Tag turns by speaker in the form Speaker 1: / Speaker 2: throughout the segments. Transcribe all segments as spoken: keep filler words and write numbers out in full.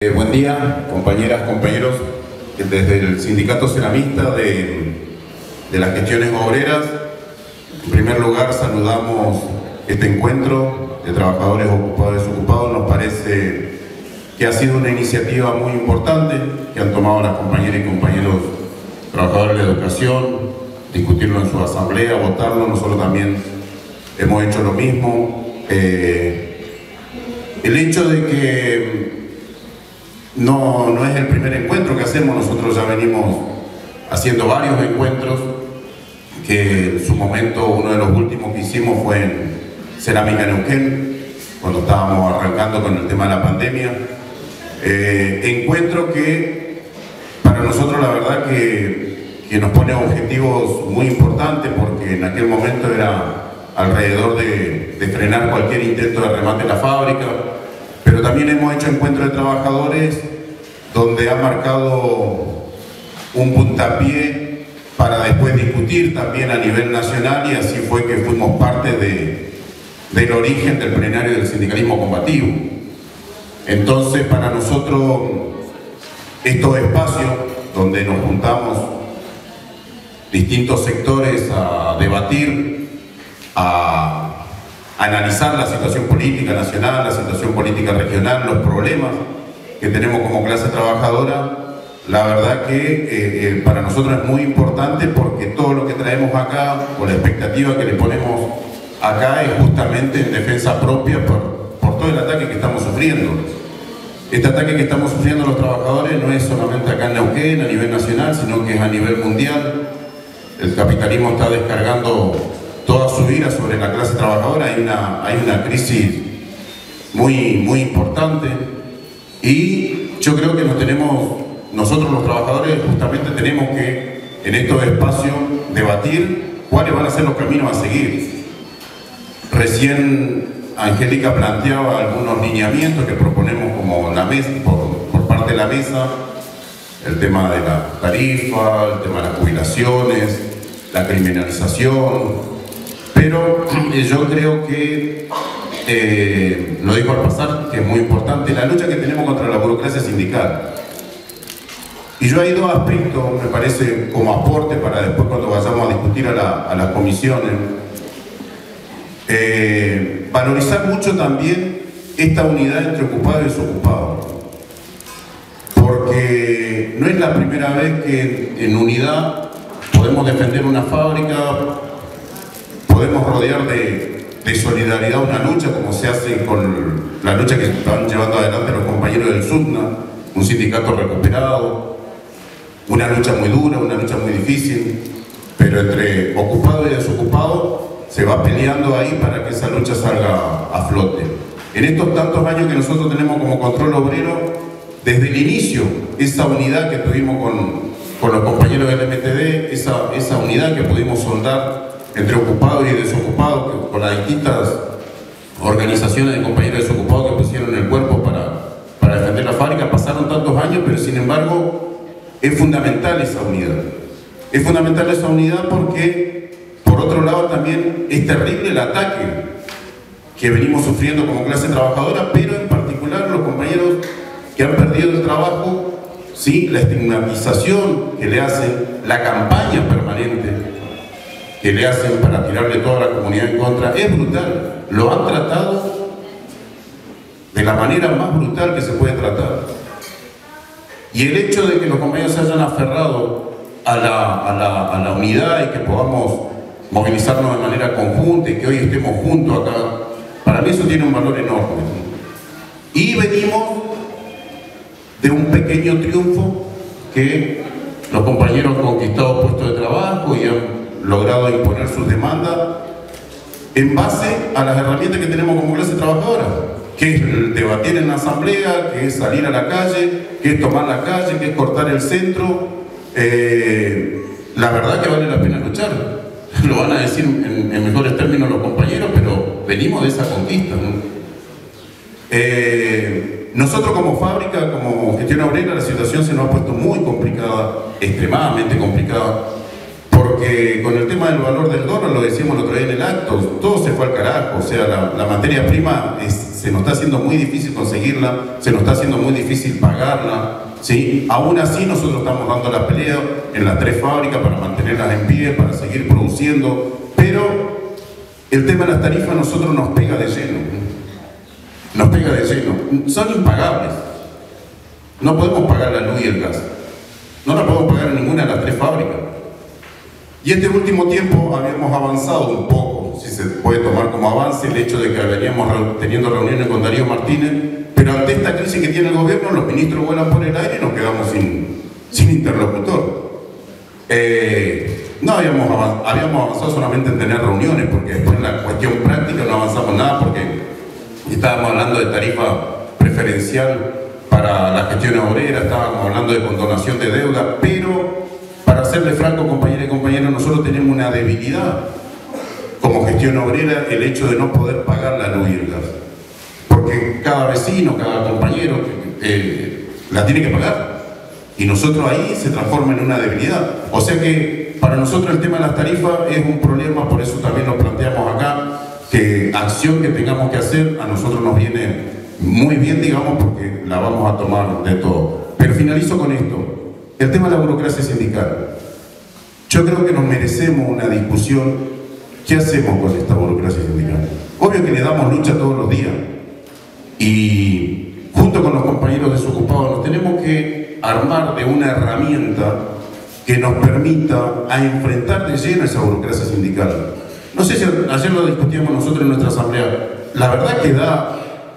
Speaker 1: Eh, buen día, compañeras, compañeros, desde el Sindicato Ceramista de, de las Gestiones Obreras. En primer lugar, saludamos este encuentro de trabajadores ocupados y desocupados. Nos parece que ha sido una iniciativa muy importante que han tomado las compañeras y compañeros trabajadores de la educación, discutirlo en su asamblea, votarlo. Nosotros también hemos hecho lo mismo. Eh, el hecho de que No, no es el primer encuentro que hacemos, nosotros ya venimos haciendo varios encuentros, que en su momento uno de los últimos que hicimos fue en Cerámica Neuquén, cuando estábamos arrancando con el tema de la pandemia. Eh, encuentro que para nosotros la verdad que, que nos pone objetivos muy importantes, porque en aquel momento era alrededor de, de frenar cualquier intento de remate en la fábrica. Pero también hemos hecho encuentros de trabajadores donde ha marcado un puntapié para después discutir también a nivel nacional, y así fue que fuimos parte de, del origen del plenario del sindicalismo combativo. Entonces, para nosotros, estos espacios donde nos juntamos distintos sectores a debatir, a analizar la situación política nacional, la situación política regional, los problemas que tenemos como clase trabajadora, la verdad que eh, eh, para nosotros es muy importante, porque todo lo que traemos acá, o la expectativa que le ponemos acá, es justamente en defensa propia por, por todo el ataque que estamos sufriendo. Este ataque que estamos sufriendo los trabajadores no es solamente acá en Neuquén, a nivel nacional, sino que es a nivel mundial. El capitalismo está descargando toda su ira sobre la clase trabajadora. Hay una, hay una crisis muy, muy importante, y yo creo que nos tenemos, nosotros los trabajadores justamente tenemos que en estos espacios debatir cuáles van a ser los caminos a seguir. Recién Angélica planteaba algunos lineamientos que proponemos como la mesa, por, por parte de la mesa: el tema de la tarifa, el tema de las jubilaciones, la criminalización. Pero eh, yo creo que, eh, lo digo al pasar, que es muy importante la lucha que tenemos contra la burocracia sindical. Y yo hay dos aspectos, me parece, como aporte para después cuando vayamos a discutir a, la, a las comisiones. Eh, valorizar mucho también esta unidad entre ocupado y desocupado. Porque no es la primera vez que en unidad podemos defender una fábrica, podemos rodear de, de solidaridad una lucha, como se hace con la lucha que están llevando adelante los compañeros del SUTNA, un sindicato recuperado, una lucha muy dura, una lucha muy difícil, pero entre ocupado y desocupado se va peleando ahí para que esa lucha salga a flote. En estos tantos años que nosotros tenemos como Control Obrero, desde el inicio, esa unidad que tuvimos con, con los compañeros del M T D, esa, esa unidad que pudimos soldar entre ocupados y desocupados, que, con las distintas organizaciones de compañeros desocupados que pusieron el cuerpo para, para defender la fábrica, pasaron tantos años, pero sin embargo es fundamental esa unidad. Es fundamental esa unidad porque, por otro lado, también es terrible el ataque que venimos sufriendo como clase trabajadora, pero en particular los compañeros que han perdido el trabajo, sí, la estigmatización que le hacen, la campaña permanente que le hacen para tirarle toda la comunidad en contra, es brutal. Lo han tratado de la manera más brutal que se puede tratar. Y el hecho de que los compañeros se hayan aferrado a la, a la, a la unidad y que podamos movilizarnos de manera conjunta y que hoy estemos juntos acá, para mí eso tiene un valor enorme. Y venimos de un pequeño triunfo, que los compañeros han conquistado puestos de trabajo y han logrado imponer sus demandas en base a las herramientas que tenemos como clase trabajadora, que es el debatir en la asamblea, que es salir a la calle, que es tomar la calle, que es cortar el centro. Eh, la verdad que vale la pena luchar. Lo van a decir en, en mejores términos los compañeros, pero venimos de esa conquista, ¿no? Eh, nosotros como fábrica, como Gestión Obrera, la situación se nos ha puesto muy complicada, extremadamente complicada, porque con el tema del valor del dólar, lo decíamos el otro día en el acto, todo se fue al carajo. O sea, la, la materia prima es se nos está haciendo muy difícil conseguirla, se nos está haciendo muy difícil pagarla, ¿sí? Aún así nosotros estamos dando la pelea en las tres fábricas para mantenerlas en pie, para seguir produciendo, pero el tema de las tarifas a nosotros nos pega de lleno, nos pega de lleno, son impagables, no podemos pagar la luz y el gas, no la podemos pagar en ninguna de las tres fábricas. Y este último tiempo habíamos avanzado un poco, si se puede tomar como avance, el hecho de que veníamos teniendo reuniones con Darío Martínez, pero ante esta crisis que tiene el gobierno, los ministros vuelan por el aire y nos quedamos sin, sin interlocutor. Eh, no habíamos avanzado, habíamos avanzado solamente en tener reuniones, porque después en la cuestión práctica no avanzamos nada, porque estábamos hablando de tarifa preferencial para la gestión obrera, estábamos hablando de condonación de deuda, pero para serle franco, compañeros y compañeras, nosotros tenemos una debilidad como gestión obrera, el hecho de no poder pagar la luz y el gas. Porque cada vecino, cada compañero eh, la tiene que pagar. Y nosotros ahí se transforma en una debilidad. O sea que para nosotros el tema de las tarifas es un problema, por eso también lo planteamos acá, que acción que tengamos que hacer a nosotros nos viene muy bien, digamos, porque la vamos a tomar de todo. Pero finalizo con esto. El tema de la burocracia sindical. Yo creo que nos merecemos una discusión. ¿Qué hacemos con esta burocracia sindical? Obvio que le damos lucha todos los días. Y junto con los compañeros desocupados nos tenemos que armar de una herramienta que nos permita a enfrentar de lleno esa burocracia sindical. No sé si ayer lo discutíamos nosotros en nuestra asamblea. La verdad que da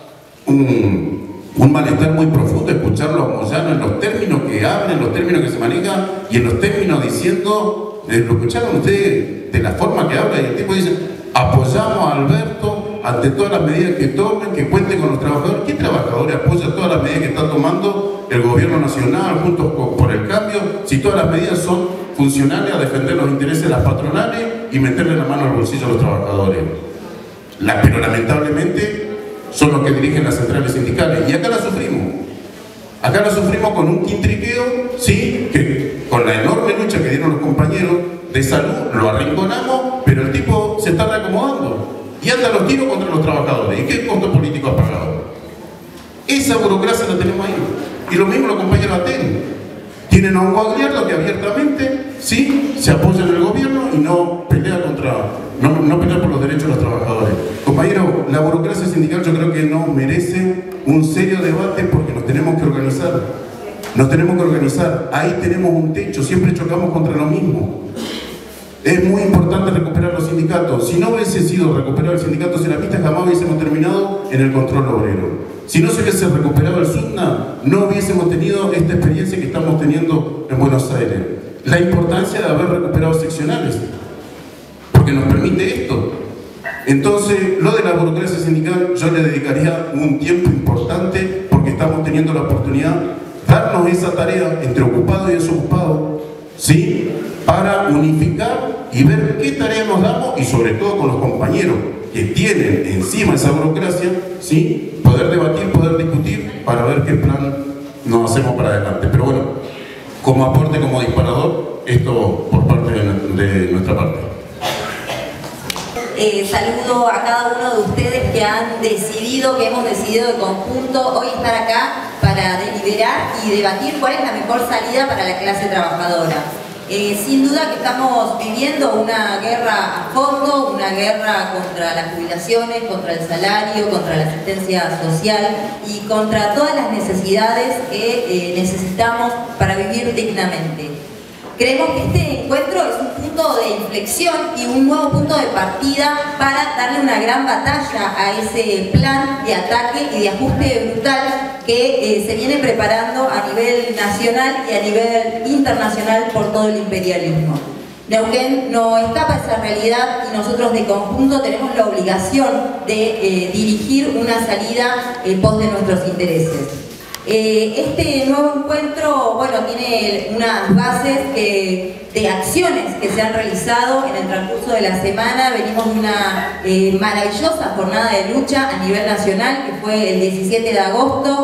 Speaker 1: un... un malestar muy profundo escucharlo a Moyano en los términos que habla, en los términos que se maneja y en los términos diciendo, eh, lo escucharon ustedes de la forma que habla y el tipo dice, apoyamos a Alberto ante todas las medidas que tomen, que cuenten con los trabajadores. ¿Qué trabajadores apoya todas las medidas que está tomando el gobierno nacional juntos con, por el cambio, si todas las medidas son funcionales a defender los intereses de las patronales y meterle la mano al bolsillo a los trabajadores? La, pero lamentablemente son los que dirigen las centrales sindicales, y acá la sufrimos. Acá la sufrimos con un quintriqueo, sí, que con la enorme lucha que dieron los compañeros de salud, lo arrinconamos, pero el tipo se está reacomodando y anda a los tiros contra los trabajadores. ¿Y qué costo político ha pagado? Esa burocracia la tenemos ahí. Y lo mismo los compañeros A T E N. Tienen a un Guagliardo que abiertamente, sí, se apoya en el gobierno y no pelea contra, no, no pelea por los derechos de los trabajadores. Compañero, la burocracia sindical yo creo que no merece un serio debate porque nos tenemos que organizar. Nos tenemos que organizar. Ahí tenemos un techo, siempre chocamos contra lo mismo. Es muy importante recuperar los sindicatos. Si no hubiese sido recuperar el sindicato ceramista, jamás hubiésemos terminado en el control obrero. Si no se hubiese recuperado el SUTNA, no hubiésemos tenido esta experiencia que estamos teniendo en Buenos Aires. La importancia de haber recuperado seccionales, porque nos permite esto. Entonces, lo de la burocracia sindical, yo le dedicaría un tiempo importante, porque estamos teniendo la oportunidad de darnos esa tarea entre ocupados y desocupados, ¿sí?, para unificar y ver qué tarea nos damos, y sobre todo con los compañeros que tienen encima esa burocracia, ¿sí?, poder debatir, poder discutir para ver qué plan nos hacemos para adelante. Pero bueno, como aporte, como disparador, esto por parte de, de nuestra parte.
Speaker 2: Eh, saludo a cada uno de ustedes que han decidido, que hemos decidido de conjunto hoy estar acá para deliberar y debatir cuál es la mejor salida para la clase trabajadora. Eh, sin duda que estamos viviendo una guerra a fondo, una guerra contra las jubilaciones, contra el salario, contra la asistencia social y contra todas las necesidades que eh, necesitamos para vivir dignamente. Creemos que este encuentro es un punto de inflexión y un nuevo punto de partida para darle una gran batalla a ese plan de ataque y de ajuste brutal que eh, se viene preparando a nivel nacional y a nivel internacional por todo el imperialismo. Neuquén no escapa a esa realidad y nosotros de conjunto tenemos la obligación de eh, dirigir una salida en pos de nuestros intereses. Eh, este nuevo encuentro, bueno, tiene unas bases que, de acciones que se han realizado en el transcurso de la semana. Venimos de una eh, maravillosa jornada de lucha a nivel nacional, que fue el diecisiete de agosto,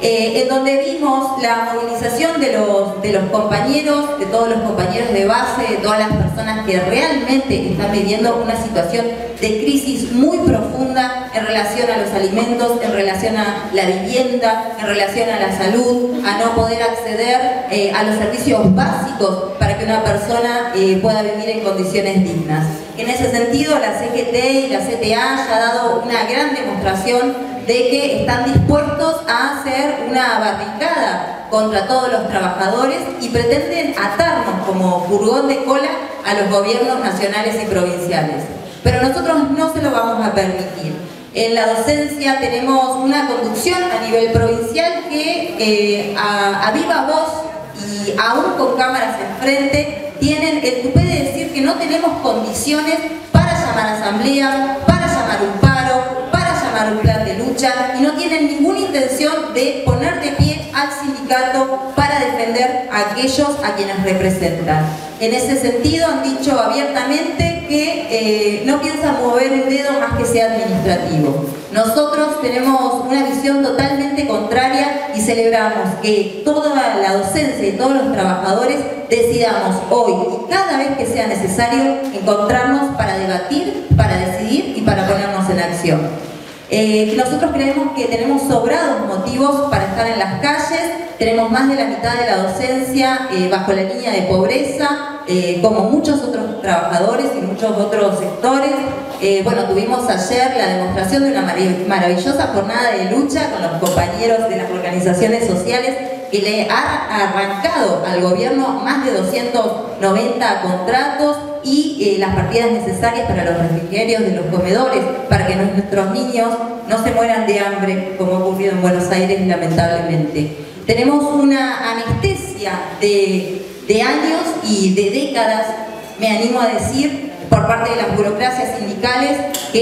Speaker 2: eh, en donde vimos la movilización de los, de los compañeros, de todos los compañeros de base, de todas las personas que realmente están viviendo una situación de crisis muy profunda en relación a los alimentos, en relación a la vivienda, en relación a la salud, a no poder acceder eh, a los servicios básicos para que una persona eh, pueda vivir en condiciones dignas. En ese sentido, la C G T y la C T A ya ha dado una gran demostración de que están dispuestos a hacer una barricada contra todos los trabajadores y pretenden atarnos como furgón de cola a los gobiernos nacionales y provinciales. Pero nosotros no se lo vamos a permitir. En la docencia tenemos una conducción a nivel provincial que eh, a, a viva voz y aún con cámaras enfrente tienen el tupé de decir que no tenemos condiciones para llamar a asamblea, para llamar un paro, para llamar un plan de lucha, y no tienen ninguna intención de poner de pie al sindicato para defender a aquellos a quienes representan. En ese sentido han dicho abiertamente que eh, no piensan mover un dedo más que sea administrativo. Nosotros tenemos una visión totalmente contraria y celebramos que toda la docencia y todos los trabajadores decidamos hoy y cada vez que sea necesario encontrarnos para debatir, para decidir y para ponernos en acción. Eh, nosotros creemos que tenemos sobrados motivos para estar en las calles, tenemos más de la mitad de la docencia eh, bajo la línea de pobreza, eh, como muchos otros trabajadores y muchos otros sectores. Eh, bueno, tuvimos ayer la demostración de una mar maravillosa jornada de lucha con los compañeros de las organizaciones sociales que le ha arrancado al gobierno más de doscientos noventa contratos y eh, las partidas necesarias para los refrigerios de los comedores, para que nuestros niños no se mueran de hambre, como ha ocurrido en Buenos Aires lamentablemente. Tenemos una anestesia de, de años y de décadas, me animo a decir, por parte de las burocracias sindicales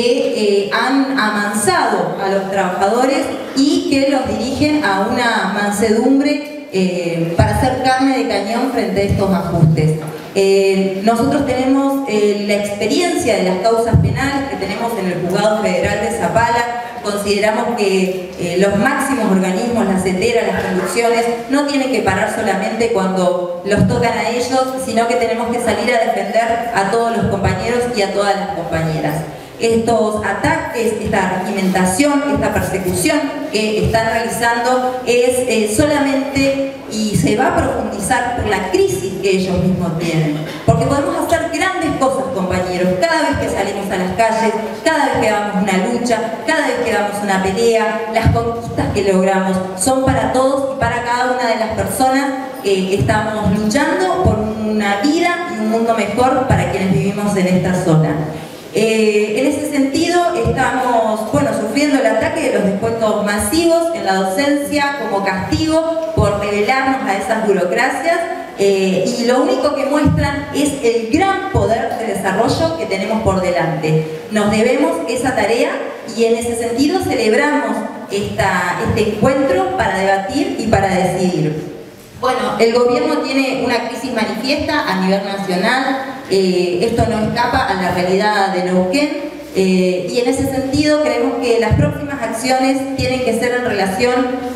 Speaker 2: que eh, han amansado a los trabajadores y que los dirigen a una mansedumbre eh, para hacer carne de cañón frente a estos ajustes. Eh, nosotros tenemos eh, la experiencia de las causas penales que tenemos en el Juzgado Federal de Zapala. Consideramos que eh, los máximos organismos, las CETERA, las conducciones, no tienen que parar solamente cuando los tocan a ellos, sino que tenemos que salir a defender a todos los compañeros y a todas las compañeras. Estos ataques, esta regimentación, esta persecución que están realizando es eh, solamente y se va a profundizar por la crisis que ellos mismos tienen. Porque podemos hacer grandes cosas, compañeros, cada vez que salimos a las calles, cada vez que damos una lucha, cada vez que damos una pelea, las conquistas que logramos son para todos y para cada una de las personas que estamos luchando por una vida y un mundo mejor para quienes vivimos en esta zona. Eh, en ese sentido estamos bueno, sufriendo el ataque de los descuentos masivos en la docencia como castigo por rebelarnos a esas burocracias eh, y lo único que muestran es el gran poder de desarrollo que tenemos por delante. Nos debemos esa tarea y en ese sentido celebramos esta, este encuentro para debatir y para decidir. Bueno, el gobierno tiene una crisis manifiesta a nivel nacional, eh, esto no escapa a la realidad de Neuquén eh, y en ese sentido creemos que las próximas acciones tienen que ser en relación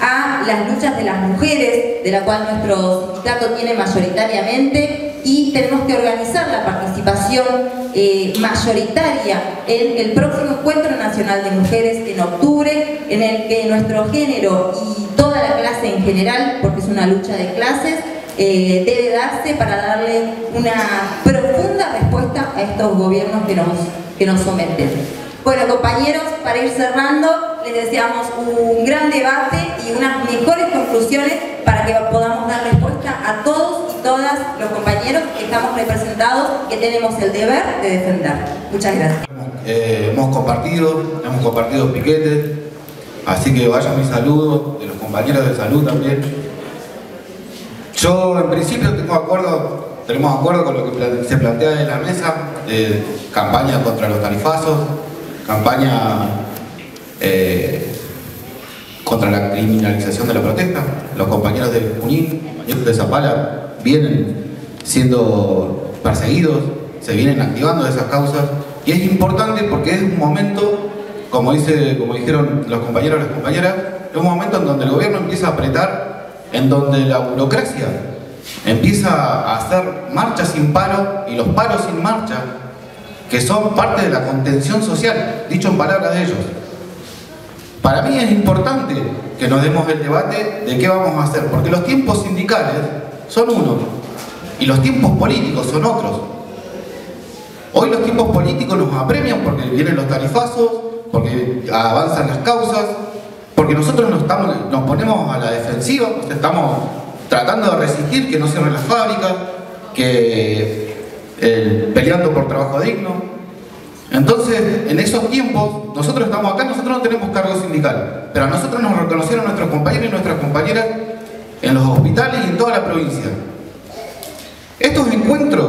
Speaker 2: a las luchas de las mujeres, de la cual nuestro sindicato tiene mayoritariamente, y tenemos que organizar la participación eh, mayoritaria en el próximo Encuentro Nacional de Mujeres en octubre, en el que nuestro género y toda la clase en general, porque es una lucha de clases, eh, debe darse para darle una profunda respuesta a estos gobiernos que nos, que nos someten. Bueno, compañeros, para ir cerrando, les deseamos un gran debate y unas mejores conclusiones para que podamos dar respuesta a todos y todas los compañeros que estamos representados, que tenemos el deber de defender. Muchas gracias.
Speaker 3: Eh, hemos compartido, hemos compartido piquetes, así que vaya mi saludo, de los compañeros de salud también. Yo en principio tengo acuerdo, tenemos acuerdo con lo que se plantea en la mesa, de campaña contra los tarifazos, campaña eh, contra la criminalización de la protesta. Los compañeros de Junín, compañeros de Zapala vienen siendo perseguidos, se vienen activando esas causas y es importante porque es un momento, como, dice, como dijeron los compañeros y las compañeras, es un momento en donde el gobierno empieza a apretar, en donde la burocracia empieza a hacer marcha sin paro y los paros sin marcha, que son parte de la contención social, dicho en palabras de ellos. Para mí es importante que nos demos el debate de qué vamos a hacer, porque los tiempos sindicales son unos y los tiempos políticos son otros. Hoy los tiempos políticos nos apremian porque vienen los tarifazos, porque avanzan las causas, porque nosotros nos, estamos, nos ponemos a la defensiva, pues estamos tratando de resistir que no cierren las fábricas, que eh, peleando por trabajo digno. Entonces, en esos tiempos, nosotros estamos acá, nosotros no tenemos cargo sindical, pero a nosotros nos reconocieron nuestros compañeros y nuestras compañeras en los hospitales y en toda la provincia. Estos encuentros,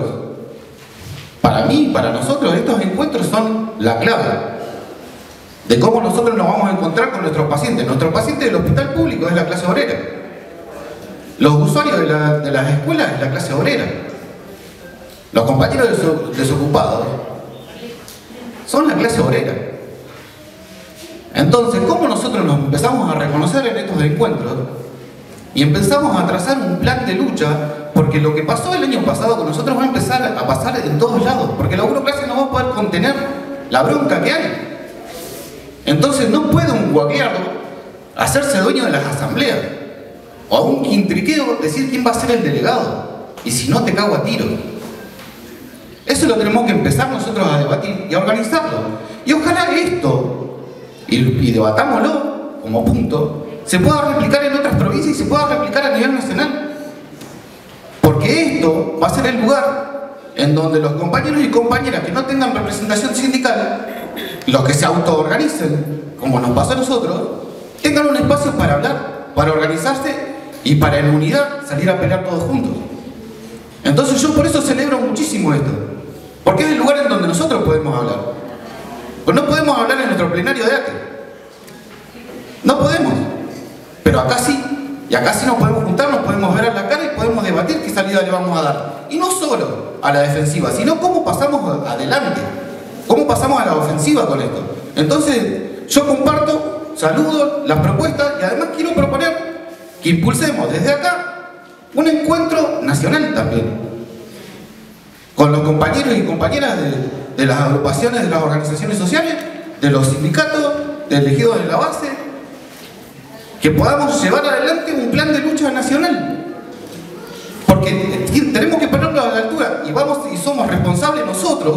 Speaker 3: para mí, para nosotros, estos encuentros son la clave de cómo nosotros nos vamos a encontrar con nuestros pacientes. Nuestros pacientes del hospital público es la clase obrera. Los usuarios de, la, de las escuelas es la clase obrera. Los compañeros desocupados son la clase obrera. Entonces, ¿cómo nosotros nos empezamos a reconocer en estos encuentros? Y empezamos a trazar un plan de lucha, porque lo que pasó el año pasado con nosotros va a empezar a pasar en todos lados, porque la burocracia no va a poder contener la bronca que hay. Entonces no puede un guaqueado hacerse dueño de las asambleas, o a un quintriqueo decir quién va a ser el delegado, y si no te cago a tiro. Eso lo tenemos que empezar nosotros a debatir y a organizarlo. Y ojalá esto, y, y debatámoslo como punto, se pueda replicar en otras provincias y se pueda replicar a nivel nacional. Porque esto va a ser el lugar en donde los compañeros y compañeras que no tengan representación sindical, los que se autoorganicen, como nos pasó a nosotros, tengan un espacio para hablar, para organizarse y para en unidad salir a pelear todos juntos. Entonces yo por eso celebro muchísimo esto, porque es el lugar en donde nosotros podemos hablar. Pues no podemos hablar en nuestro plenario de A T E. No podemos. Pero acá sí. Y acá sí nos podemos juntar, nos podemos ver a la cara y podemos debatir qué salida le vamos a dar. Y no solo a la defensiva, sino cómo pasamos adelante. Cómo pasamos a la ofensiva con esto. Entonces, yo comparto, saludo las propuestas y además quiero proponer que impulsemos desde acá un encuentro nacional también. Con los compañeros y compañeras de, de las agrupaciones, de las organizaciones sociales, de los sindicatos, de elegidos de la base, que podamos llevar adelante un plan de lucha nacional. Porque tenemos que ponerlo a la altura y, vamos, y somos responsables nosotros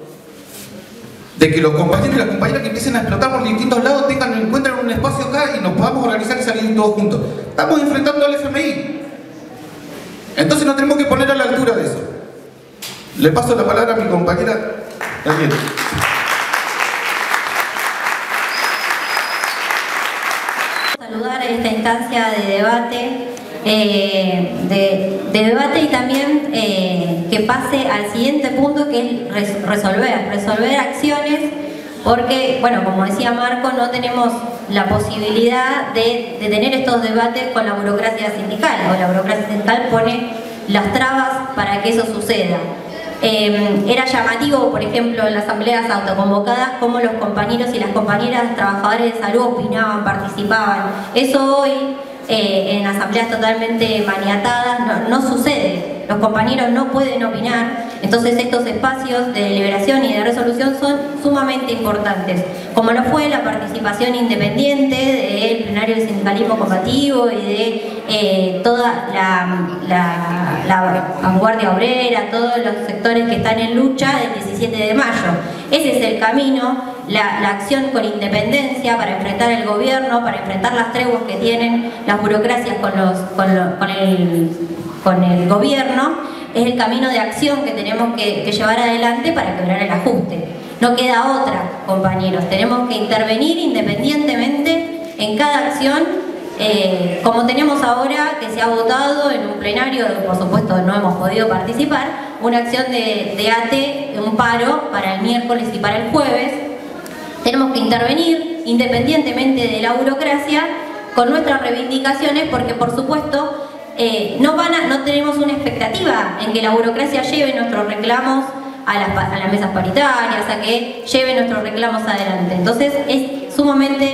Speaker 3: de que los compañeros y las compañeras que empiecen a explotar por distintos lados tengan, encuentren un espacio acá y nos podamos organizar y salir todos juntos. Estamos enfrentando al F M I. Entonces nos tenemos que poner a la altura de eso. Le paso la palabra a mi compañera también.
Speaker 4: Saludar en esta instancia de debate, eh, de, de debate y también eh, que pase al siguiente punto, que es res, resolver, resolver acciones, porque, bueno, como decía Marco, no tenemos la posibilidad de, de tener estos debates con la burocracia sindical, o la burocracia sindical pone las trabas para que eso suceda. Eh, era llamativo, por ejemplo, en las asambleas autoconvocadas, cómo los compañeros y las compañeras trabajadores de salud opinaban, participaban. Eso hoy, eh, en asambleas totalmente maniatadas, no, no sucede. Los compañeros no pueden opinar, entonces estos espacios de deliberación y de resolución son sumamente importantes, como lo fue la participación independiente del plenario del sindicalismo combativo y de eh, toda la, la, la vanguardia obrera, todos los sectores que están en lucha del diecisiete de mayo. Ese es el camino, la, la acción con independencia para enfrentar el gobierno, para enfrentar las treguas que tienen las burocracias con, los, con, lo, con el... con el gobierno, es el camino de acción que tenemos que, que llevar adelante para quebrar el ajuste. No queda otra, compañeros. Tenemos que intervenir independientemente en cada acción, eh, como tenemos ahora, que se ha votado en un plenario, por supuesto no hemos podido participar, una acción de, de A T E, un paro para el miércoles y para el jueves. Tenemos que intervenir independientemente de la burocracia con nuestras reivindicaciones, porque por supuesto Eh, no, van a, no tenemos una expectativa en que la burocracia lleve nuestros reclamos a las, a las mesas paritarias, a que lleve nuestros reclamos adelante. Entonces es sumamente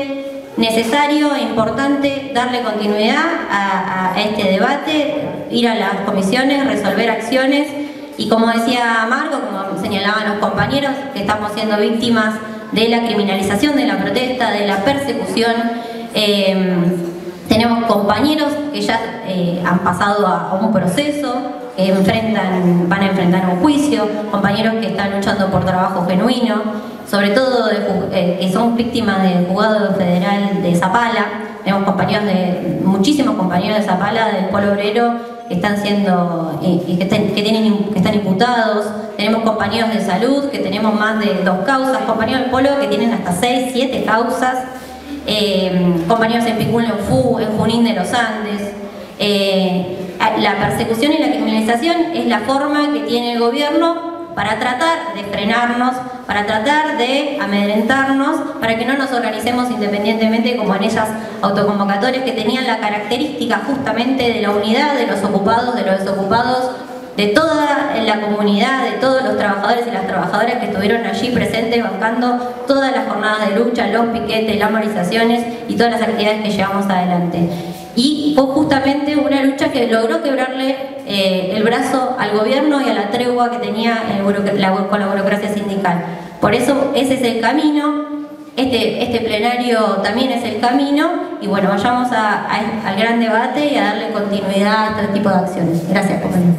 Speaker 4: necesario e importante darle continuidad a, a este debate, ir a las comisiones, resolver acciones y, como decía Marco, como señalaban los compañeros, que estamos siendo víctimas de la criminalización de la protesta, de la persecución. Eh, tenemos compañeros que ya eh, han pasado a, a un proceso, que enfrentan, van a enfrentar un juicio, compañeros que están luchando por trabajo genuino, sobre todo de, eh, que son víctimas del juzgado federal de Zapala. Tenemos compañeros de, muchísimos compañeros de Zapala, del Polo Obrero, que están siendo, eh, que, están, que, tienen, que están imputados. Tenemos compañeros de salud, que tenemos más de dos causas, compañeros del Polo que tienen hasta seis, siete causas, eh, compañeros en Picún, en Fu, en Junín de los Andes. Eh, la persecución y la criminalización es la forma que tiene el gobierno para tratar de frenarnos, para tratar de amedrentarnos, para que no nos organicemos independientemente, como en esas autoconvocatorias que tenían la característica justamente de la unidad de los ocupados, de los desocupados, de toda la comunidad, de todos los trabajadores y las trabajadoras que estuvieron allí presentes bancando todas las jornadas de lucha, los piquetes, las movilizaciones y todas las actividades que llevamos adelante. Y fue justamente una lucha que logró quebrarle eh, el brazo al gobierno y a la tregua que tenía el, la, con la burocracia sindical. Por eso ese es el camino, este, este plenario también es el camino, y bueno, vayamos a, a, al gran debate y a darle continuidad a este tipo de acciones. Gracias, compañeros.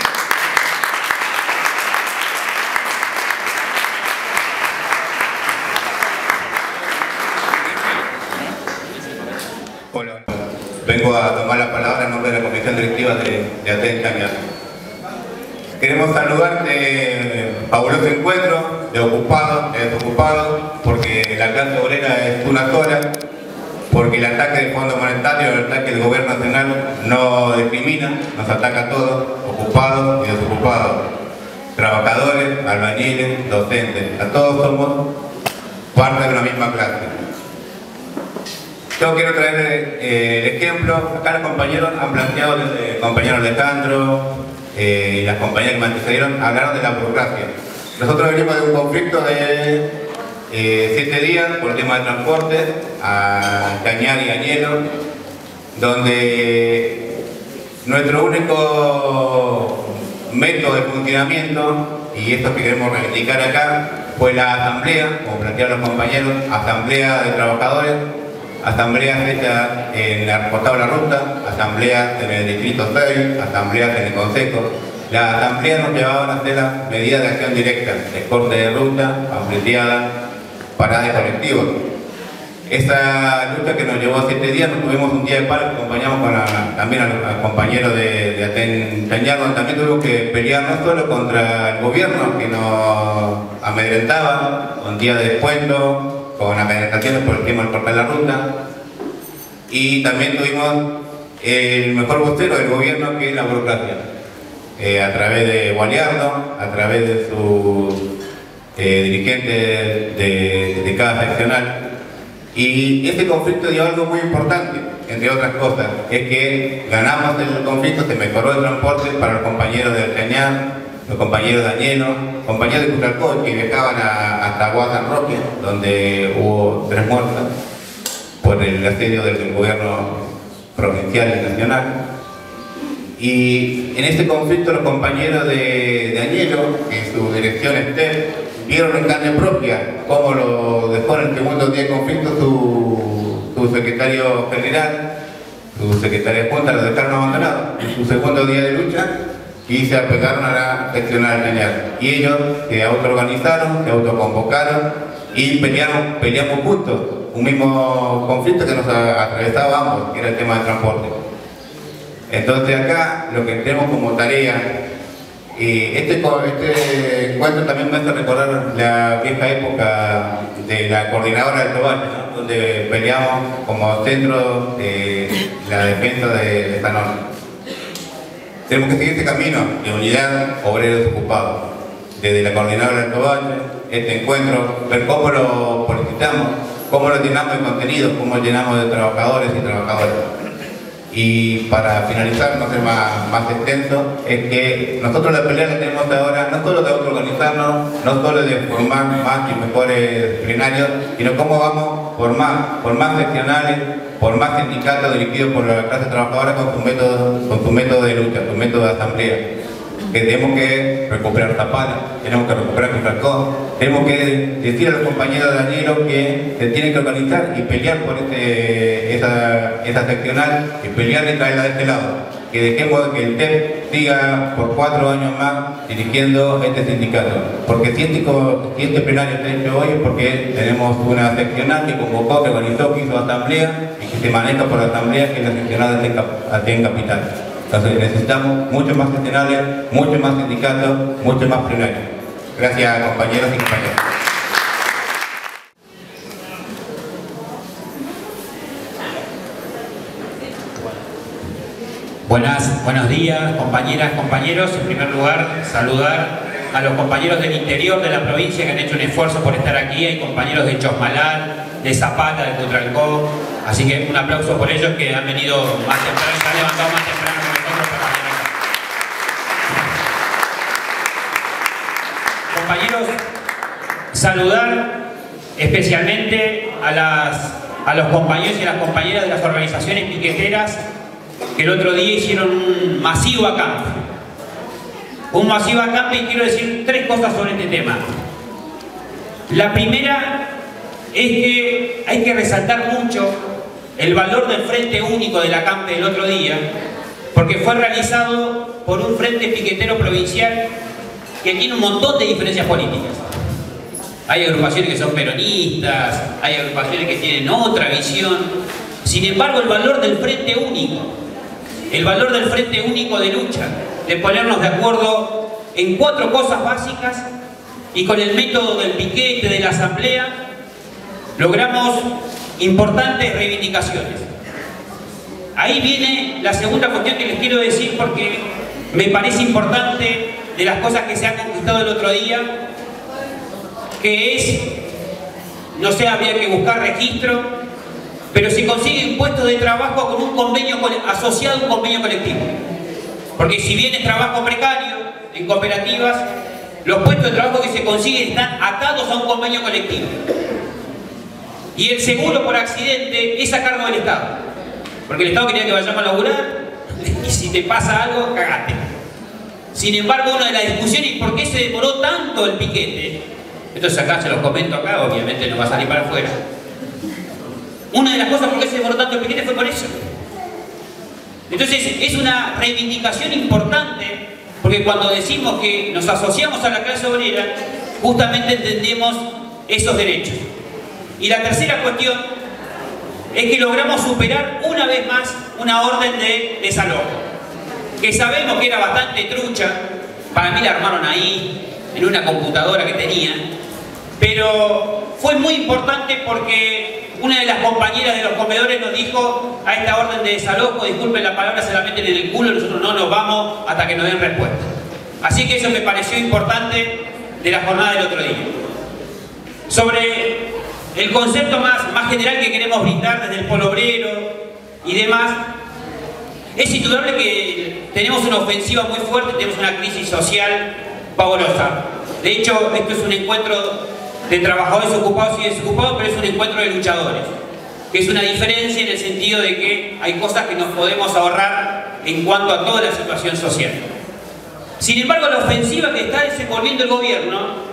Speaker 5: Vengo a tomar la palabra en nombre de la Comisión Directiva de, de Aten Chañar. Queremos saludar de fabuloso encuentro de ocupados, de desocupados, porque la clase obrera es una sola, porque el ataque del Fondo Monetario, el ataque del Gobierno Nacional no discrimina, nos ataca a todos, ocupados y desocupados, trabajadores, albañiles, docentes, a todos somos parte de una misma clase. Yo quiero traer eh, el ejemplo, acá los compañeros han planteado, el compañero Alejandro eh, y las compañeras que me antecedieron hablaron de la burocracia. Nosotros venimos de un conflicto de eh, siete días por el tema de transporte a Cañar y Añelo, donde nuestro único método de funcionamiento, y esto que queremos reivindicar acá, fue la asamblea, como plantearon los compañeros, asamblea de trabajadores, asambleas hechas en el Portado de la Ruta, asambleas en el Distrito seis, asambleas en el Consejo. Las asambleas nos llevaban a hacer las medidas de acción directa, de corte de ruta, ampliada, parada de colectivos. Esa lucha que nos llevó siete días, nos tuvimos un día de paro, acompañamos con la, también al, al compañero de, de Aten Chañar, donde también tuvimos que pelear no solo contra el gobierno que nos amedrentaba, con días de descuento, con amedrentaciones por el tema del cortar la ruta, y también tuvimos el mejor vocero del gobierno, que es la burocracia, eh, a través de Gualiardo, a través de sus eh, dirigentes de, de cada seccional. Y este conflicto dio algo muy importante, entre otras cosas, es que ganamos el conflicto, se mejoró el transporte para los compañeros de Cañar, los compañeros de Añelo, compañeros de Cutralcó que viajaban a, hasta Guasan Roque, donde hubo tres muertas por el asedio del gobierno provincial y nacional. Y en este conflicto los compañeros de, de Añelo, en su dirección Estel, vieron en carne propia cómo lo dejó en el segundo día de conflicto su, su secretario general, su secretaria de Junta, lo dejaron abandonado en su segundo día de lucha, y se apegaron a la seccional Cañar. Y ellos se autoorganizaron, se autoconvocaron y pelearon, peleamos juntos un mismo conflicto que nos atravesaba a ambos, que era el tema del transporte. Entonces acá lo que tenemos como tarea, y este, este encuentro también me hace recordar la vieja época de la coordinadora del Tobache, ¿no? Donde peleamos como centro de la defensa de, de San Orden. Tenemos que seguir este camino de unidad obreros ocupados, desde la coordinadora del Tobache, este encuentro, ver cómo lo publicitamos, cómo lo llenamos de contenido, cómo lo llenamos de trabajadores y trabajadoras. Y para finalizar, no ser más, más extenso, es que nosotros la pelea que tenemos ahora no solo de autoorganizarnos, no solo de formar más y mejores plenarios, sino cómo vamos por más, por más seccionales, por más sindicatos dirigidos por la clase trabajadora con su método, con su método de lucha, su método de asamblea. Que tenemos que recuperar Zapala, tenemos que recuperar Cufracó, tenemos que decir a los compañeros de Añelo que se tienen que organizar y pelear por este, esa, esa seccional y pelear y traerla de este lado. Que dejemos que el T E P siga por cuatro años más dirigiendo este sindicato. Porque si este, si este plenario está hecho hoy es porque tenemos una seccional que convocó, que organizó, que hizo asamblea y que se maneja por la asamblea, que es la seccional de en Capital. Entonces necesitamos mucho más seccionales, mucho más sindicatos, mucho más plenarios. Gracias, compañeros y compañeras.
Speaker 6: Buenas, buenos días, compañeras, compañeros. En primer lugar, saludar a los compañeros del interior de la provincia que han hecho un esfuerzo por estar aquí. Hay compañeros de Chosmalal, de Zapata, de Cutralcó. Así que un aplauso por ellos que han venido más temprano, se han levantado más temprano que nosotros para venir acá. Compañeros, saludar especialmente a, las, a los compañeros y a las compañeras de las organizaciones piqueteras que el otro día hicieron un masivo acampe. Un masivo acampe, y quiero decir tres cosas sobre este tema. La primera es que hay que resaltar mucho el valor del Frente Único del acampe del otro día, porque fue realizado por un frente piquetero provincial que tiene un montón de diferencias políticas. Hay agrupaciones que son peronistas, hay agrupaciones que tienen otra visión. Sin embargo, el valor del Frente Único, el valor del Frente Único de lucha, de ponernos de acuerdo en cuatro cosas básicas y con el método del piquete, de la asamblea, logramos importantes reivindicaciones. Ahí viene la segunda cuestión que les quiero decir, porque me parece importante de las cosas que se han conquistado el otro día, que es, no sé, habría que buscar registro, pero se consiguen puestos de trabajo con un convenio asociado a un convenio colectivo. Porque si bien es trabajo precario en cooperativas, los puestos de trabajo que se consiguen están atados a un convenio colectivo. Y el seguro por accidente es a cargo del Estado. Porque el Estado quería que vayamos a laburar y si te pasa algo, cagate. Sin embargo, una de las discusiones, ¿por qué se demoró tanto el piquete? Entonces acá se los comento acá, obviamente no va a salir para afuera. Una de las cosas por qué se demoró tanto el piquete fue por eso. Entonces es una reivindicación importante, porque cuando decimos que nos asociamos a la clase obrera, justamente entendemos esos derechos. Y la tercera cuestión es que logramos superar una vez más una orden de desalojo, que sabemos que era bastante trucha. Para mí la armaron ahí, en una computadora que tenían, pero fue muy importante porque una de las compañeras de los comedores nos dijo: a esta orden de desalojo, disculpen la palabra, se la meten en el culo, nosotros no nos vamos hasta que nos den respuesta. Así que eso me pareció importante de la jornada del otro día. Sobre el concepto más, más general que queremos brindar desde el polo obrero y demás, es indudable que tenemos una ofensiva muy fuerte, tenemos una crisis social pavorosa. De hecho, esto es un encuentro de trabajadores ocupados y desocupados, pero es un encuentro de luchadores, que es una diferencia en el sentido de que hay cosas que nos podemos ahorrar en cuanto a toda la situación social. Sin embargo, la ofensiva que está desenvolviendo el gobierno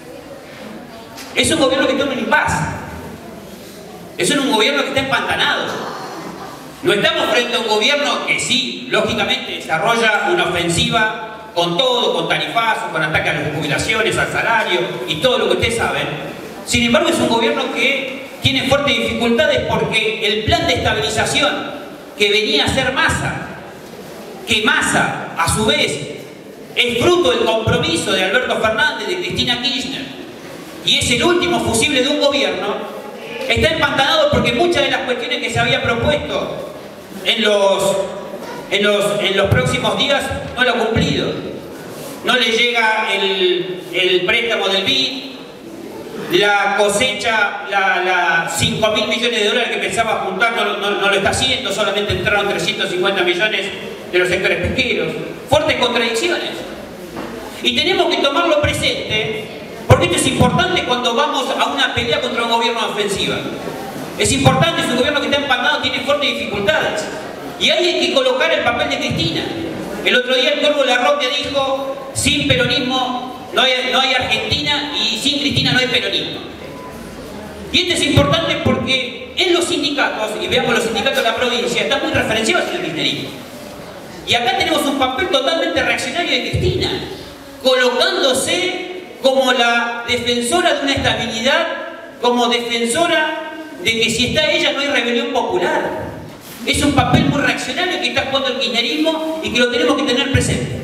Speaker 6: es un gobierno que está en un impasse, es un gobierno que está empantanado. No estamos frente a un gobierno que sí, lógicamente, desarrolla una ofensiva con todo, con tarifazos, con ataque a las jubilaciones, al salario y todo lo que ustedes saben. Sin embargo, es un gobierno que tiene fuertes dificultades porque el plan de estabilización que venía a ser Massa, que Massa, a su vez, es fruto del compromiso de Alberto Fernández, de Cristina Kirchner, y es el último fusible de un gobierno, está empantanado porque muchas de las cuestiones que se había propuesto en los, en los, en los próximos días no lo ha cumplido. No le llega el, el préstamo del B I D, la cosecha, la, la cinco mil millones de dólares que pensaba juntar no, no, no lo está haciendo, solamente entraron trescientos cincuenta millones de los sectores pesqueros. Fuertes contradicciones. Y tenemos que tomarlo presente, porque esto es importante cuando vamos a una pelea contra un gobierno ofensiva. Es importante, es un gobierno que está empatado, tiene fuertes dificultades. Y ahí hay que colocar el papel de Cristina. El otro día el Corvo Larroque dijo, sin peronismo no hay, no hay Argentina y sin Cristina no hay peronismo. Y esto es importante porque en los sindicatos, y veamos los sindicatos de la provincia, están muy referenciados en el kirchnerismo. Y acá tenemos un papel totalmente reaccionario de Cristina, colocándose como la defensora de una estabilidad, como defensora de que si está ella no hay rebelión popular. Es un papel muy reaccionario que está jugando el kirchnerismo y que lo tenemos que tener presente.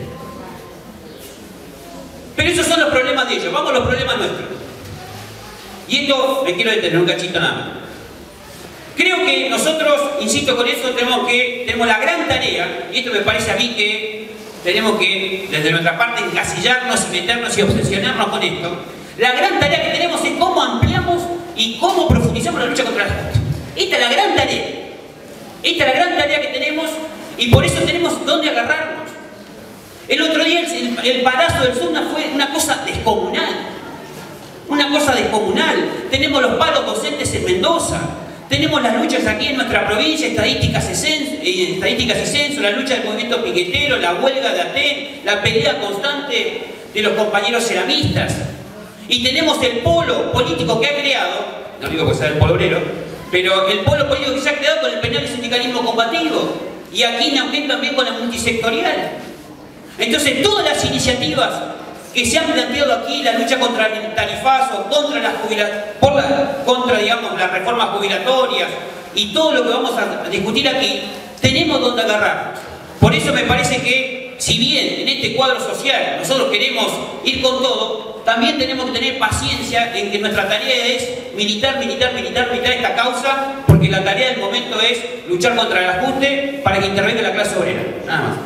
Speaker 6: Pero esos son los problemas de ellos, vamos a los problemas nuestros. Y esto me quiero detener un cachito nada más. Creo que nosotros, insisto con eso, tenemos, que, tenemos la gran tarea, y esto me parece a mí que tenemos que, desde nuestra parte, encasillarnos y meternos y obsesionarnos con esto. La gran tarea que tenemos es cómo ampliamos y cómo profundizamos la lucha contra las justas. Esta es la gran tarea. Esta es la gran tarea que tenemos y por eso tenemos dónde agarrarnos. El otro día el, el palazo del Sumna fue una cosa descomunal. Una cosa descomunal. Tenemos los paros docentes en Mendoza. Tenemos las luchas aquí en nuestra provincia, estadísticas y censo, estadísticas y censo, la lucha del movimiento piquetero, la huelga de Aten, la pelea constante de los compañeros ceramistas. Y tenemos el polo político que ha creado, no digo que sea el polo obrero, pero el polo político que se ha creado con el penal y sindicalismo combativo. Y aquí en Neuquén también con la multisectorial. Entonces todas las iniciativas que se han planteado aquí, la lucha contra el tarifazo, contra las jubilaciones, contra, digamos, las reformas jubilatorias y todo lo que vamos a discutir aquí, tenemos donde agarrarnos. Por eso me parece que, si bien en este cuadro social nosotros queremos ir con todo, también tenemos que tener paciencia en que nuestra tarea es militar, militar, militar, militar esta causa, porque la tarea del momento es luchar contra el ajuste para que intervenga la clase obrera. Nada más.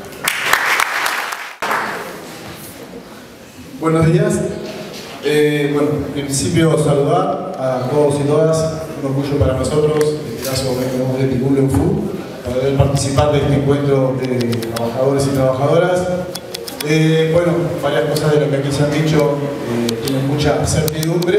Speaker 7: Buenos días. Eh, bueno, en principio saludar a todos y todas, un orgullo para nosotros, en este caso venimos de Ticumbe U F U, poder participar de este encuentro de trabajadores y trabajadoras. Eh, bueno, varias cosas de lo que aquí se han dicho eh, tienen mucha certidumbre.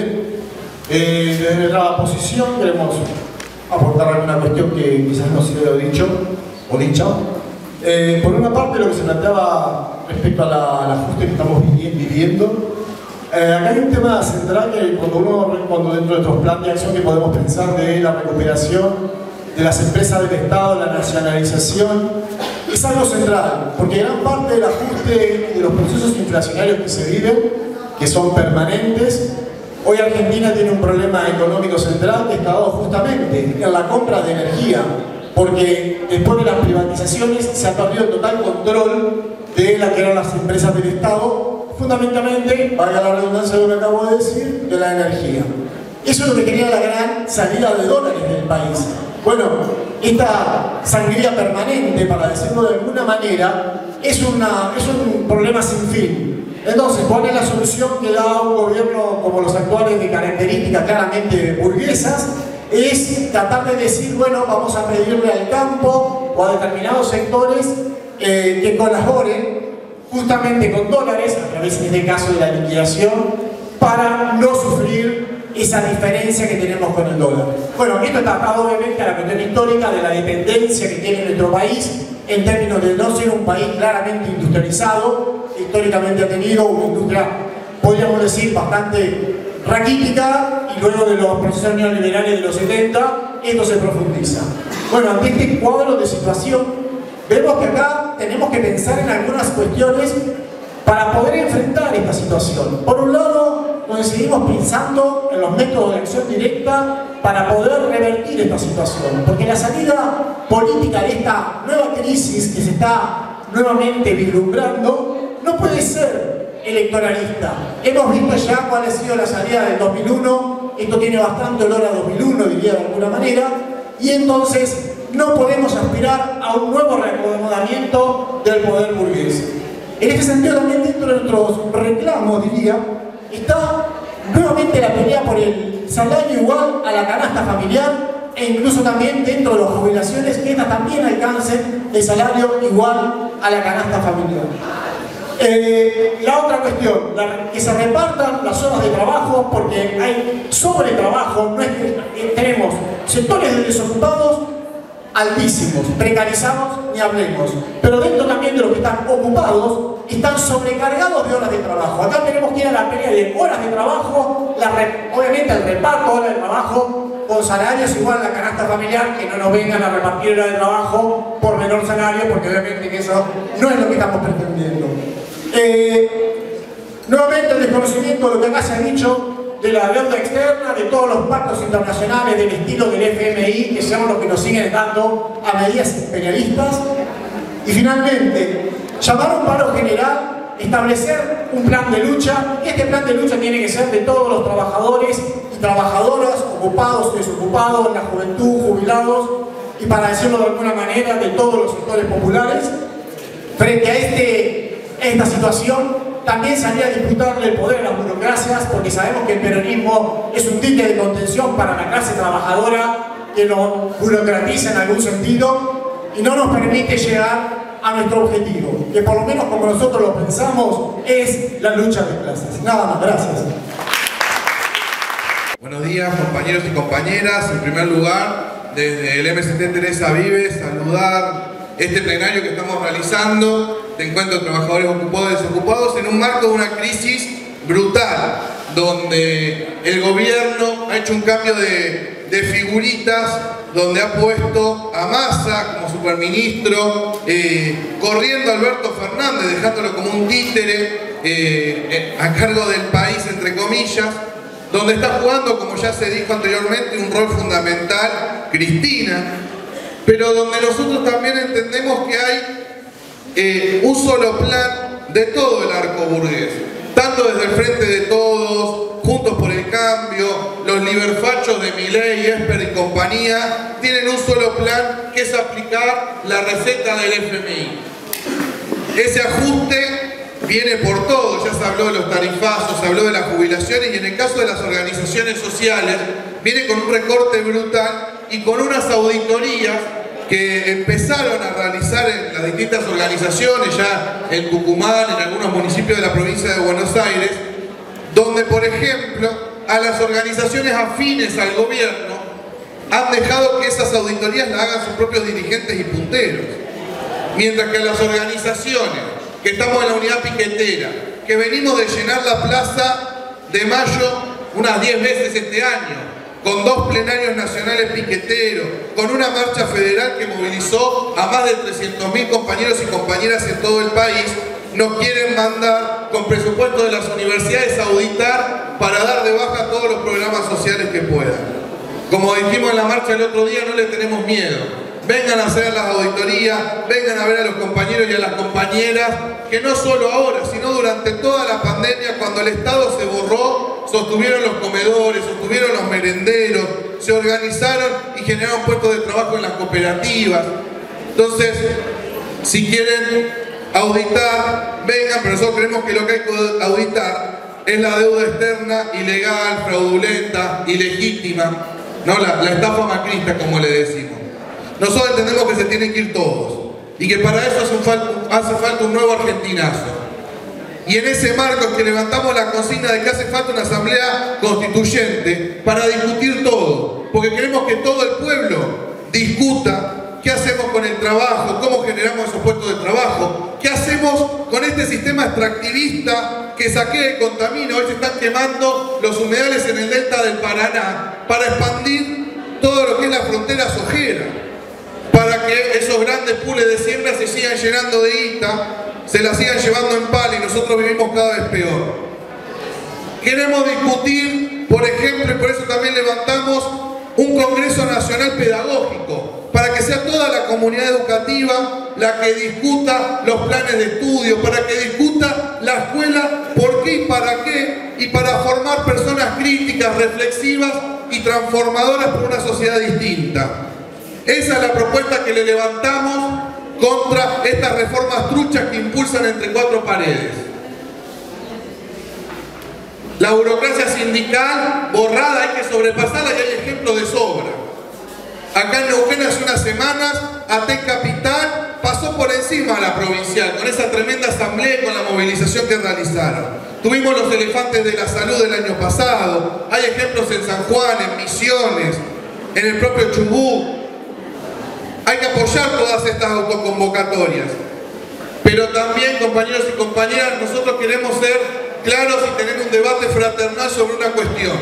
Speaker 7: Eh, desde nuestra posición queremos aportar alguna cuestión que quizás no se haya dicho o dicho. Eh, por una parte, lo que se planteaba respecto a la, al ajuste que estamos viviendo, eh, acá hay un tema central que cuando uno, cuando dentro de nuestros planes de acción que podemos pensar de la recuperación de las empresas del Estado, la nacionalización, es algo central, porque gran parte del ajuste y de los procesos inflacionarios que se viven, que son permanentes, hoy Argentina tiene un problema económico central que está dado justamente en la compra de energía, porque después de las privatizaciones se ha perdido el total control de la que eran las empresas del Estado, fundamentalmente, valga la redundancia de lo que acabo de decir, de la energía. Eso es lo que quería la gran salida de dólares del país. Bueno, esta sangría permanente, para decirlo de alguna manera, es, una, es un problema sin fin. Entonces, ¿cuál es la solución que da un gobierno como los actuales de características claramente burguesas? Es tratar de decir, bueno, vamos a pedirle al campo o a determinados sectores eh, que colaboren justamente con dólares, a través en este caso de la liquidación, para no sufrir esa diferencia que tenemos con el dólar. Bueno, esto está atado obviamente a la cuestión histórica de la dependencia que tiene nuestro país en términos de no ser un país claramente industrializado. Históricamente ha tenido una industria, podríamos decir, bastante raquítica, y luego de los procesos neoliberales de los setenta, esto se profundiza. Bueno, ante este cuadro de situación, vemos que acá tenemos que pensar en algunas cuestiones para poder enfrentar esta situación. Por un lado, nos seguimos pensando en los métodos de acción directa para poder revertir esta situación, porque la salida política de esta nueva crisis que se está nuevamente vislumbrando no puede ser electoralista. Hemos visto ya cuál ha sido la salida del dos mil uno, esto tiene bastante olor a dos mil uno, diría de alguna manera, y entonces no podemos aspirar a un nuevo reacomodamiento del poder burgués. En este sentido también dentro de nuestros reclamos, diría, está
Speaker 8: nuevamente la pelea por el salario igual a la canasta familiar e incluso también dentro de las jubilaciones que estas también alcancen el salario igual a la canasta familiar. Eh, la otra cuestión, la, que se repartan las horas de trabajo porque hay sobretrabajo, no es que tenemos sectores de desocupados altísimos, precarizados, ni hablemos, pero dentro también de los que están ocupados, están sobrecargados de horas de trabajo. Acá tenemos que ir a la pelea de horas de trabajo, la re, obviamente el reparto de horas de trabajo con salarios igual a la canasta familiar, que no nos vengan a repartir horas de trabajo por menor salario, porque obviamente que eso no es lo que estamos pretendiendo. Eh, nuevamente el desconocimiento de lo que acá se ha dicho de la deuda externa, de todos los pactos internacionales del estilo del F M I, que son los que nos siguen dando a medidas imperialistas. Y finalmente, llamar a un paro general, establecer un plan de lucha, y este plan de lucha tiene que ser de todos los trabajadores y trabajadoras, ocupados y desocupados, la juventud, jubilados, y para decirlo de alguna manera, de todos los sectores populares. Frente a este esta situación, también salía a disputarle el poder a las burocracias, porque sabemos que el peronismo es un dique de contención para la clase trabajadora que nos burocratiza en algún sentido y no nos permite llegar a nuestro objetivo, que por lo menos como nosotros lo pensamos, es la lucha de clases. Nada más, gracias.
Speaker 9: Buenos días, compañeros y compañeras. En primer lugar, desde el M S T Teresa Vives, saludar este plenario que estamos realizando de encuentro de trabajadores ocupados y desocupados en un marco de una crisis brutal, donde el gobierno ha hecho un cambio de, de figuritas, donde ha puesto a Massa como superministro, eh, corriendo a Alberto Fernández, dejándolo como un títere eh, a cargo del país, entre comillas, donde está jugando, como ya se dijo anteriormente, un rol fundamental Cristina, pero donde nosotros también entendemos que hay eh, un solo plan de todo el arco burgués, tanto desde el Frente de Todos, Juntos por el Cambio, los liberfachos de Milei, Esper y compañía, tienen un solo plan, que es aplicar la receta del F M I. Ese ajuste viene por todo, ya se habló de los tarifazos, se habló de las jubilaciones, y en el caso de las organizaciones sociales viene con un recorte brutal y con unas auditorías que empezaron a realizar en las distintas organizaciones, ya en Tucumán, en algunos municipios de la provincia de Buenos Aires, donde por ejemplo a las organizaciones afines al gobierno han dejado que esas auditorías las hagan sus propios dirigentes y punteros, mientras que a las organizaciones que estamos en la unidad piquetera, que venimos de llenar la Plaza de Mayo unas diez veces este año, con dos plenarios nacionales piqueteros, con una marcha federal que movilizó a más de trescientos mil compañeros y compañeras en todo el país, nos quieren mandar con presupuesto de las universidades a auditar para dar de baja todos los programas sociales que puedan. Como dijimos en la marcha el otro día, no le tenemos miedo. Vengan a hacer las auditorías, vengan a ver a los compañeros y a las compañeras, que no solo ahora, sino durante toda la pandemia, cuando el Estado se borró, sostuvieron los comedores, sostuvieron los merenderos, se organizaron y generaron puestos de trabajo en las cooperativas. Entonces, si quieren auditar, vengan, pero nosotros creemos que lo que hay que auditar es la deuda externa, ilegal, fraudulenta, ilegítima, ¿no? la, la estafa macrista, como le decimos. Nosotros entendemos que se tienen que ir todos y que para eso hace, un falta, hace falta un nuevo argentinazo. Y en ese marco es que levantamos la consigna de que hace falta una asamblea constituyente para discutir todo, porque queremos que todo el pueblo discuta qué hacemos con el trabajo, cómo generamos esos puestos de trabajo, qué hacemos con este sistema extractivista que saquea y contamina. Hoy se están quemando los humedales en el delta del Paraná para expandir todo lo que es la frontera sojera, para que esos grandes pools de siembra se sigan llenando de guita, se la sigan llevando en pala y nosotros vivimos cada vez peor. Queremos discutir, por ejemplo, y por eso también levantamos un Congreso Nacional Pedagógico, para que sea toda la comunidad educativa la que discuta los planes de estudio, para que discuta la escuela por qué y para qué, y para formar personas críticas, reflexivas y transformadoras por una sociedad distinta. Esa es la propuesta que le levantamos contra estas reformas truchas que impulsan entre cuatro paredes. La burocracia sindical borrada hay que sobrepasarla y hay ejemplos de sobra. Acá en Neuquén hace unas semanas, A T E Capital pasó por encima a la provincial con esa tremenda asamblea y con la movilización que realizaron. Tuvimos los elefantes de la salud del año pasado, hay ejemplos en San Juan, en Misiones, en el propio Chubut. Hay que apoyar todas estas autoconvocatorias. Pero también, compañeros y compañeras, nosotros queremos ser claros y tener un debate fraternal sobre una cuestión.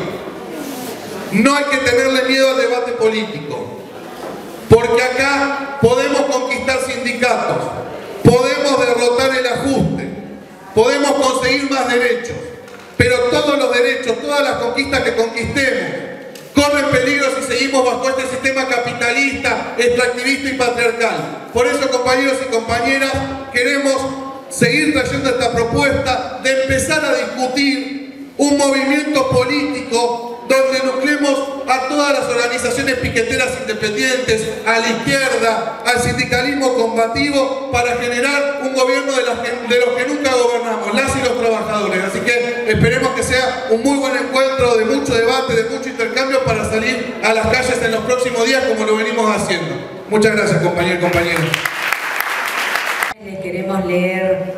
Speaker 9: No hay que tenerle miedo al debate político, porque acá podemos conquistar sindicatos, podemos derrotar el ajuste, podemos conseguir más derechos, pero todos los derechos, todas las conquistas que conquistemos, corren peligro si seguimos bajo este sistema capitalista, extractivista y patriarcal. Por eso, compañeros y compañeras, queremos seguir trayendo esta propuesta de empezar a discutir un movimiento político donde nucleemos a todas las organizaciones piqueteras independientes, a la izquierda, al sindicalismo combativo, para generar un gobierno de, las que, de los que nunca gobernamos, las y los trabajadores. Así que esperemos que sea un muy buen encuentro, de mucho debate, de mucho intercambio, para salir a las calles en los próximos días como lo venimos haciendo. Muchas gracias, compañeros y compañeras.
Speaker 10: Les queremos leer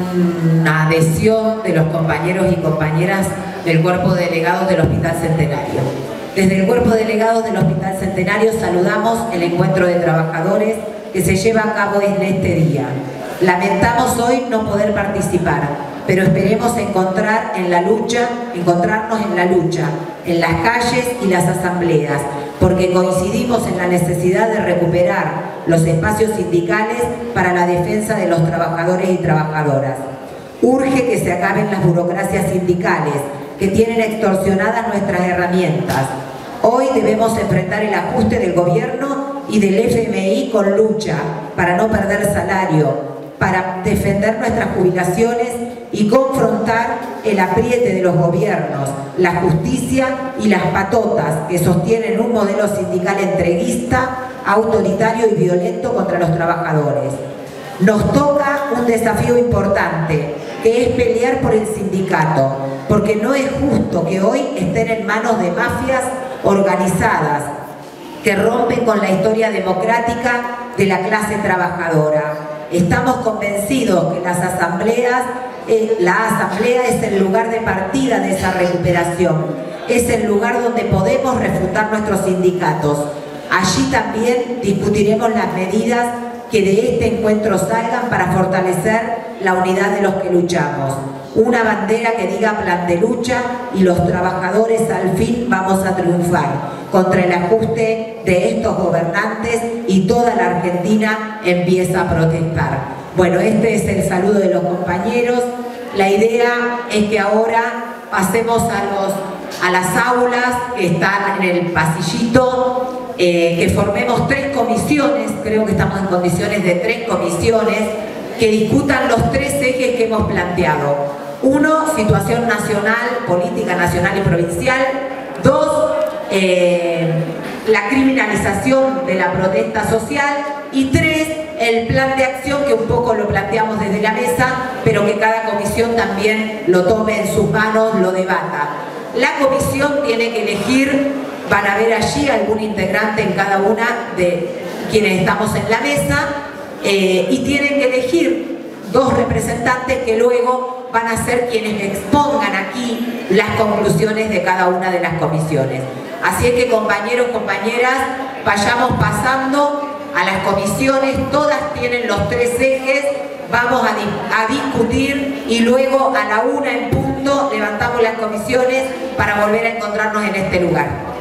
Speaker 10: una adhesión de los compañeros y compañeras del Cuerpo de Delegados del Hospital Centenario. Desde el Cuerpo de Delegados del Hospital Centenario saludamos el encuentro de trabajadores que se lleva a cabo en este día. Lamentamos hoy no poder participar, pero esperemos encontrar en la lucha, encontrarnos en la lucha, en las calles y las asambleas, porque coincidimos en la necesidad de recuperar los espacios sindicales para la defensa de los trabajadores y trabajadoras. Urge que se acaben las burocracias sindicales que tienen extorsionadas nuestras herramientas. Hoy debemos enfrentar el ajuste del gobierno y del F M I con lucha para no perder salario, para defender nuestras jubilaciones y confrontar el apriete de los gobiernos, la justicia y las patotas que sostienen un modelo sindical entreguista, autoritario y violento contra los trabajadores. Nos toca un desafío importante, que es pelear por el sindicato, porque no es justo que hoy estén en manos de mafias organizadas que rompen con la historia democrática de la clase trabajadora. Estamos convencidos que las asambleas, eh, la asamblea es el lugar de partida de esa recuperación, es el lugar donde podemos refutar nuestros sindicatos. Allí también discutiremos las medidas que de este encuentro salgan para fortalecer la unidad de los que luchamos. Una bandera que diga plan de lucha y los trabajadores al fin vamos a triunfar contra el ajuste de estos gobernantes y toda la Argentina empieza a protestar. Bueno, este es el saludo de los compañeros. La idea es que ahora pasemos a, los, a las aulas que están en el pasillito, eh, que formemos tres comisiones, creo que estamos en condiciones de tres comisiones, que discutan los tres ejes que hemos planteado. Uno, situación nacional, política nacional y provincial. Dos, eh, la criminalización de la protesta social. Y tres, el plan de acción, que un poco lo planteamos desde la mesa, pero que cada comisión también lo tome en sus manos, lo debata. La comisión tiene que elegir, van a ver allí algún integrante en cada una de quienes estamos en la mesa, eh, y tienen que elegir dos representantes que luego van a ser quienes expongan aquí las conclusiones de cada una de las comisiones. Así es que, compañeros, compañeras, vayamos pasando a las comisiones, todas tienen los tres ejes, vamos a, di a discutir y luego a la una en punto levantamos las comisiones para volver a encontrarnos en este lugar.